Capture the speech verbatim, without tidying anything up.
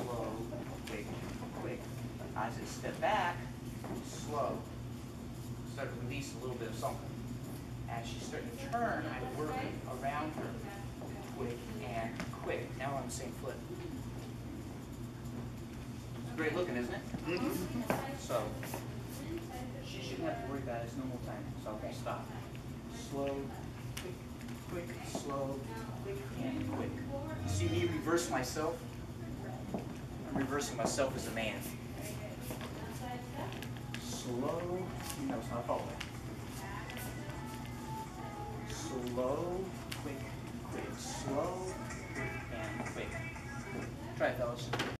slow, quick, quick. As I step back, slow. Start to release a little bit of something. As she's starting to turn, I work around her, quick and quick. Now we're on the same foot. It's great looking, isn't it? Mm-hmm. So, she shouldn't have to worry about it. It's normal time. So I'm going to stop. Slow, quick, quick, slow, quick, and quick. You see me reverse myself? I'm reversing myself as a man. Slow, that was not following. Slow, quick, quick, slow, quick, and quick. Try it, fellas.